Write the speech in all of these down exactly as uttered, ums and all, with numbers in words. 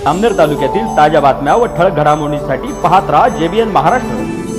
अमनेर तालुक्यातील ताज्या बातम्या व ठळक घडामोडींसाठी पाहत राहा जेबीएन महाराष्ट्र।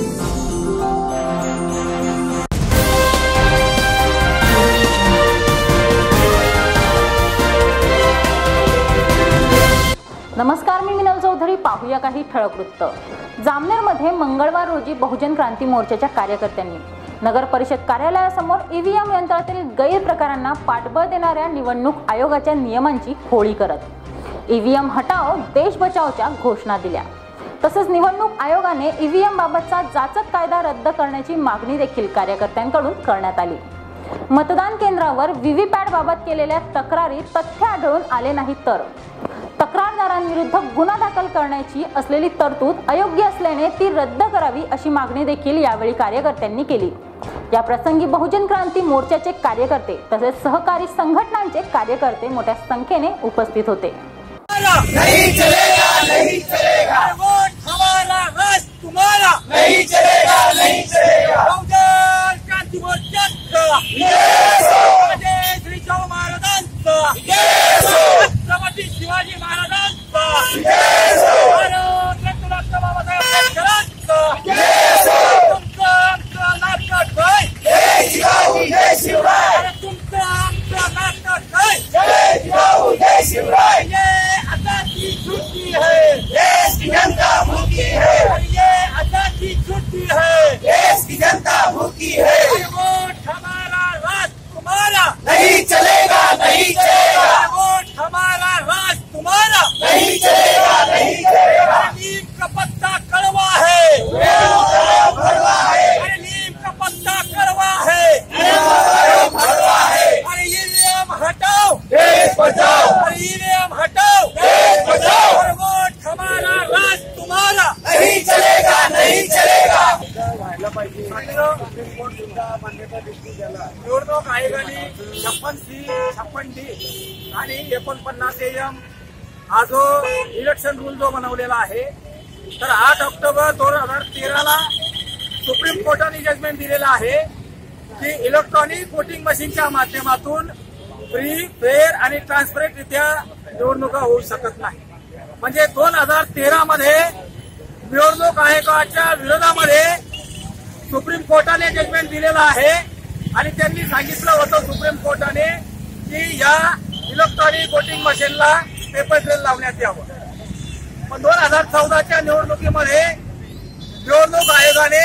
नमस्कार, मी मिनल चौधरी। पाहूया काही ठळक वृत्त। जामनेरमध्ये मंगळवार रोजी बहुजन क्रांती मोर्चाच्या कार्यकर्त्यांनी नगर परिषद कार्यालयासमोर ईव्हीएम यंत्रातील गैरप्रकारांना पाठबळ देणाऱ्या निवडणूक आयोगाच्या नियमांची होळी करत ईव्हीएम हटाओ देश बचाओच्या घोषणा दिल्या। तसेच निवडणूक आयोगाने ईव्हीएम बाबतचा जाचक कायदा रद्द करण्याची मागणी देखील कार्यकर्त्यांकडून करण्यात आली। मतदान केंद्रावर व्हीव्हीपॅट बाबत केलेल्या तक्रारी तथ्य आढळून आले नाही तर तक्रारदारांविरुद्ध गुन्हा दाखल करण्याची असलेली तरतूद अयोग्य असल्याने ती रद्द करावी अशी मागणी देखील यावेळी कार्यकर्त्यांनी केली। या प्रसंगी बहुजन क्रांती मोर्चाचे कार्यकर्ते तसेच सहकारी संघटनांचे कार्यकर्ते मोठ्या संख्येने उपस्थित होते। नहीं चलेगा, नहीं चलेगा, वोट हमारा बस तुम्हारा नहीं चलेगा, नहीं चलेगा। बहुजन क्रांती मोर्चाचा जय श्री शाहू महाराजांचा जय, छत्रपती शिवाजी महाराजांचा जय, भारत रत्न डॉक्टर बाबासाहेब आंबेडकरांचा जय। तुमचं आमचं नाटक काय जय जिजाऊ जय शिवराय, तुमचं आमचं नाटक काय जय जिजाऊ जय शिवराय। ये छुट्टी है देश की जनता भूखी है, ये आजादी छुट्टी है देश की जनता भूखी है। वोट हमारा राज तुम्हारा नहीं चलेगा, नहीं चलेगा, वोट हमारा राज तुम्हारा नहीं चलेगा, नहीं चलेगा। नीम का पत्ता कड़वा है, भरवा है, अरे नीम का पत्ता कड़वा है, भरवा है। अरे ये नियम हटाओ देश बचाओ, अरे ये नियम हटाओ देश बचाओ, और वोट हमारा राज तुम्हारा नहीं चलेगा, नहीं चलेगा। निवडणूक आयोगाने छप्पन सी छप्पन डी आणि एकोणपन्नास एम हा जो इलेक्शन रूल जो बनवलेला आहे, तर आठ ऑक्टोबर दोन हजार तेराला सुप्रीम कोर्टाने जजमेंट दिलेला आहे की इलेक्ट्रॉनिक वोटिंग मशीनच्या माध्यमातून फ्री फेअर आणि ट्रान्सपरंट रित्या निवडणुका होऊ शकत नाही। म्हणजे दोन हजार तेरा मध्ये निवडणूक आयोगाच्या विरोधामध्ये सुप्रीम कोर्टाने जजमेंट दिलेला आहे आणि त्यांनी सांगितलं होतं सुप्रीम कोर्टाने की या इलेक्ट्रॉनिक वोटिंग मशीनला पेपर ट्रेल लावण्यात यावं। पण दोन हजार चौदाच्या निवडणुकीमध्ये निवडणूक आयोगाने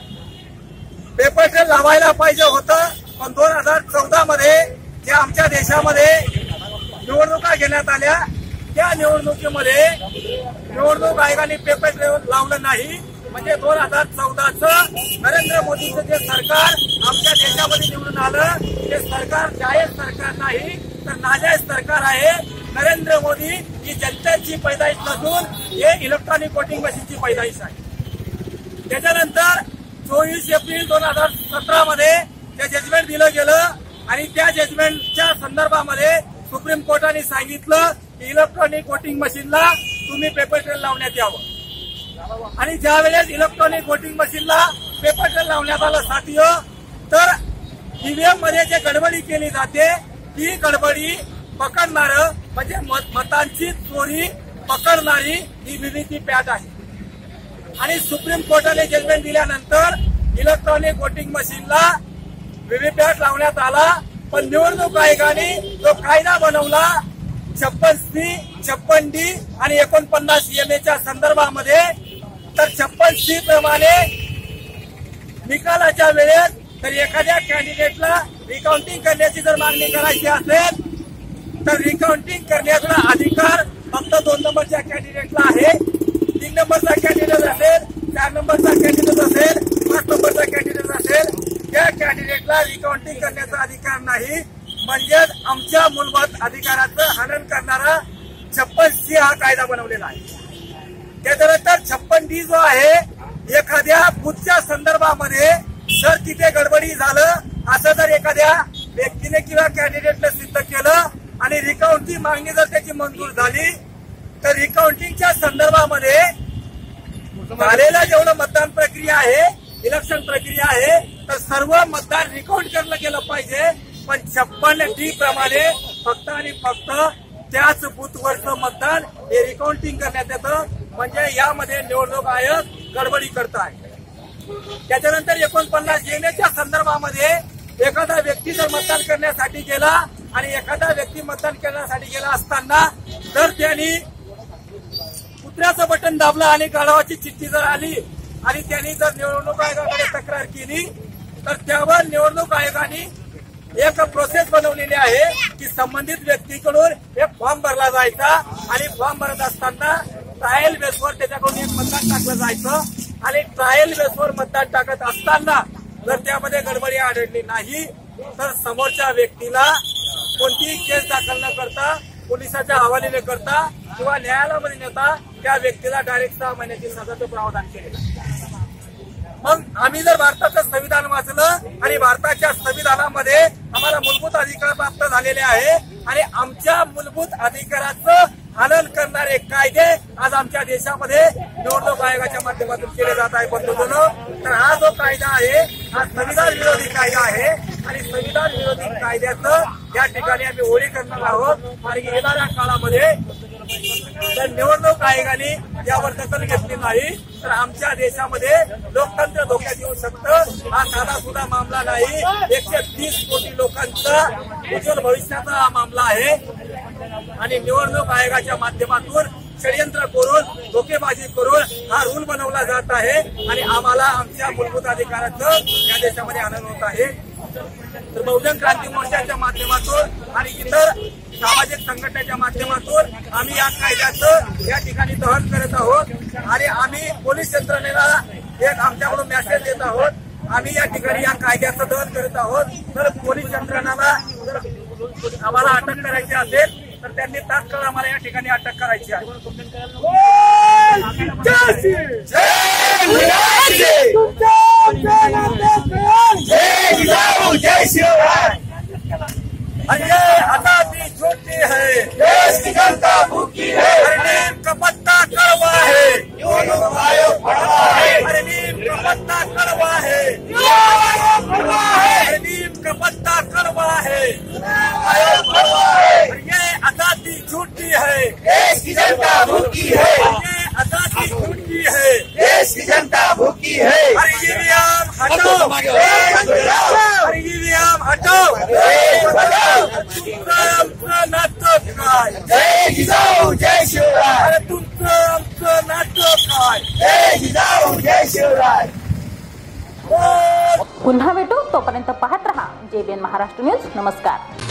पेपर ट्रेल लावायला पाहिजे होतं, पण दोन हजार चौदा मध्ये जे आमच्या देशामध्ये निवडणुका घेण्यात आल्या त्या निवडणुकीमध्ये निवडणूक आयोगाने पेपर ट्रेल लावलं नाही। म्हणजे दोन हजार चौदाचं नरेंद्र मोदीचं जे सरकार आमच्या देशामध्ये निवडून आलं ते सरकार जायज सरकार नाही तर नाजायज सरकार आहे। नरेंद्र मोदी ही जनतेची पैदाइश नसून हे इलेक्ट्रॉनिक वोटिंग मशीनची पैदाइश आहे। त्याच्यानंतर चोवीस एप्रिल दोन हजार सतरा मध्ये ते जजमेंट दिलं गेलं आणि त्या जजमेंटच्या संदर्भामध्ये सुप्रीम कोर्टाने सांगितलं की इलेक्ट्रॉनिक वोटिंग मशीनला तुम्ही पेपर ट्रेल लावण्यात यावं। आणि ज्या वेळेस इलेक्ट्रॉनिक वोटिंग मशीनला पेपर ट्रेल लावण्यात आलं साथियो, तर ईव्हीएम मध्ये जे गडबडी केली जाते ती गडबडी पकडणार म्हणजे मतांची चोरी पकडणारी ही व्हीव्हीपॅट आहे। आणि सुप्रीम कोर्टाने जजमेंट दिल्यानंतर इलेक्ट्रॉनिक वोटिंग मशीनला व्हीव्हीपॅट लावण्यात आला, पण निवडणूक आयोगाने जो कायदा बनवला छप्पन सी छप्पन डी आणि एकोणपन्नास एम एच्या संदर्भामध्ये, तर छप्पन सी प्रमाणे निकालाच्या वेळेस तर एखाद्या कॅन्डिडेटला रिकाउंटिंग करण्याची जर मागणी करायची असेल तर रिकाउंटिंग करण्याचा अधिकार फक्त दोन नंबरच्या कॅन्डिडेटला आहे। तीन नंबरचा कॅन्डिडेट असेल, चार नंबरचा कॅन्डिडेट असेल, पाच नंबरचा कॅन्डिडेट असेल, त्या कॅन्डिडेटला रिकाउंटिंग करण्याचा अधिकार नाही। म्हणजेच आमच्या मूलभूत अधिकाराचं हनन करणारा छप्पन सी हा कायदा बनवलेला आहे। त्याच्यानंतर छप्पन डी जो आहे, एखाद्या बूथच्या संदर्भामध्ये जर तिथे गडबडी झालं असं जर एखाद्या व्यक्तीने किंवा कॅन्डिडेटने सिद्ध केलं आणि रिकाउंटची मागणी जर त्याची मंजूर झाली तर रिकाउंटिंगच्या संदर्भामध्ये झालेला जेवढं मतदान प्रक्रिया आहे, इलेक्शन प्रक्रिया आहे, तर सर्व मतदान रिकाउंट करणं गेलं पाहिजे। पण छप्पन डी प्रमाणे फक्त आणि फक्त त्याच बूथवरचं मतदान हे रिकाउंटिंग करण्यात येतं. म्हणजे यामध्ये निवडणूक आयोग गडबडी करत आहे. त्याच्यानंतर एकोणपन्नास येण्याच्या संदर्भामध्ये एखादा व्यक्ती जर मतदान करण्यासाठी गेला आणि एखादा व्यक्ती मतदान करण्यासाठी गेला असताना जर त्यांनी कुत्र्याचं बटन दाबलं आणि गाढवाची चिठ्ठी जर आली आणि त्यांनी जर निवडणूक आयोगाकडे तक्रार केली तर त्यावर निवडणूक आयोगाने एक प्रोसेस बनवलेली आहे की संबंधित व्यक्तीकडून एक फॉर्म भरला जायचा आणि फॉर्म भरत असताना ट्रायल बेसवर त्याच्याकडून एक मतदान टाकलं जायचं आणि ट्रायल बेसवर मतदान टाकत असताना जर त्यामध्ये गडबडी आढळली नाही तर समोरच्या व्यक्तीला कोणतीही केस दाखल न करता पोलिसाच्या हवाले न करता किंवा न्यायालयामध्ये नेता त्या व्यक्तीला डायरेक्ट सहा महिन्याची सजाचं प्रावधान केलेलं. मग आम्ही जर भारताचं संविधान वाचलं आणि भारताच्या संविधानामध्ये आम्हाला मूलभूत अधिकार प्राप्त झालेले आहे आणि आमच्या मूलभूत अधिकाराचं हनन करणारे कायदे आज आमच्या देशामध्ये निवडणूक आयोगाच्या माध्यमातून केले जात आहे. बंधूंनो, तर हा जो कायदा आहे हा संविधान विरोधी कायदा आहे आणि संविधान विरोधी कायद्याचं या ठिकाणी आम्ही होळी करणार आहोत आणि येणाऱ्या काळामध्ये जर निवडणूक आयोगाने यावर दखल घेतली नाही तर आमच्या देशामध्ये लोकतंत्र धोक्यात येऊ शकतं. हा साधा सुद्धा मामला नाही, एकशे तीस कोटी लोकांचा उज्ज्वल भविष्याचा हा मामला आहे आणि निवडणूक आयोगाच्या माध्यमातून षडयंत्र करून धोकेबाजी करून हा रूल बनवला जात आहे आणि आम्हाला आमच्या मूलभूत अधिकाराचं या देशामध्ये हनन होत आहे. तर बहुजन क्रांती मोर्चाच्या माध्यमातून आणि इतर सामाजिक संघटनेच्या माध्यमातून आम्ही या कायद्याचं या ठिकाणी दहन करत आहोत आणि आम्ही पोलीस यंत्रणेला एक आमच्याकडून मेसेज देत आहोत. आम्ही या ठिकाणी या कायद्याचं दहन करत आहोत. तर पोलीस यंत्रणाला जर आम्हाला अटक करायची असेल तर त्यांनी तात्काळ आम्हाला या ठिकाणी अटक करायची आहे. अरे आजादी छोटी है, देश की जनता भूखी है, अरे नीम का पत्ता कड़वा है, निवडणूक आयोग कड़वा है, अरे नीम का पत्ता कड़वा है, अरे नीम का पत्ता कड़वा है, आयोग कड़वा है, अरे ये आजादी झूठी है, देश की जनता भूखी है, ये आजादी झूठी है, देश की जनता भूखी है, अरे ईवीएम हटाओ, अरे ईवीएम हटाओ, तुमचं आमचं नातं काय, जय जिजाऊ जय शिवराय, अरे तुमचं आमचं नातं काय, जय जिजाऊ जय शिवराय. पुन्हा भेटू, तोपर्यंत पाहत रहा जेबीएन महाराष्ट्र न्यूज. नमस्कार.